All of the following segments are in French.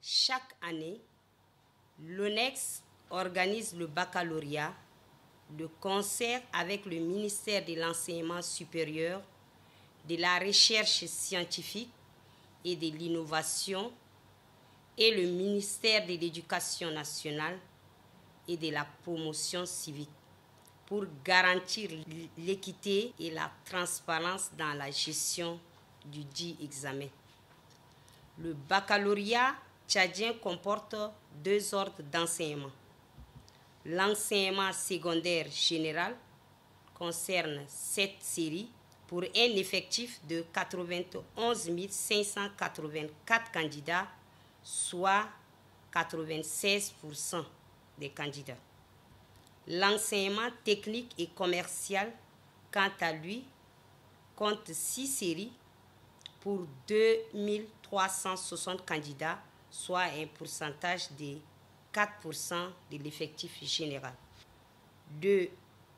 Chaque année, l'ONEX organise le baccalauréat de concert avec le ministère de l'Enseignement supérieur, de la Recherche scientifique et de l'Innovation et le ministère de l'Éducation nationale et de la Promotion civique pour garantir l'équité et la transparence dans la gestion du dit examen. Le baccalauréat tchadien comporte 2 ordres d'enseignement. L'enseignement secondaire général concerne 7 séries pour un effectif de 91 584 candidats, soit 96% des candidats. L'enseignement technique et commercial, quant à lui, compte 6 séries pour 2360 candidats, soit un pourcentage de 4% de l'effectif général. De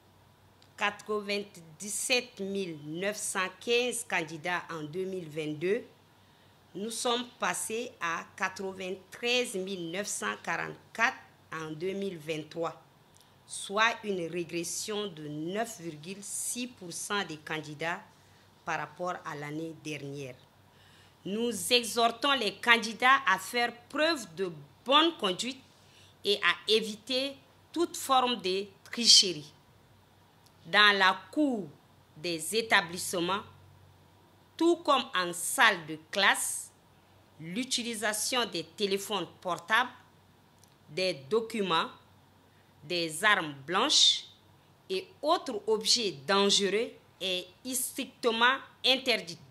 97 915 candidats en 2022, nous sommes passés à 93 944 en 2023, soit une régression de 9,6% des candidats par rapport à l'année dernière. Nous exhortons les candidats à faire preuve de bonne conduite et à éviter toute forme de tricherie. Dans la cour des établissements, tout comme en salle de classe, l'utilisation des téléphones portables, des documents, des armes blanches et autres objets dangereux est strictement interdite.